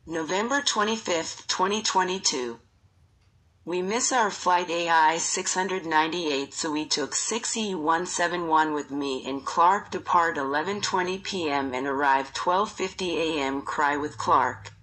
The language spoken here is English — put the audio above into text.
November 25th, 2022. We miss our flight AI698, so we took 6E171 with me and Clark. Depart 11:20 p.m. and arrive 12:50 a.m. Cry with Clark.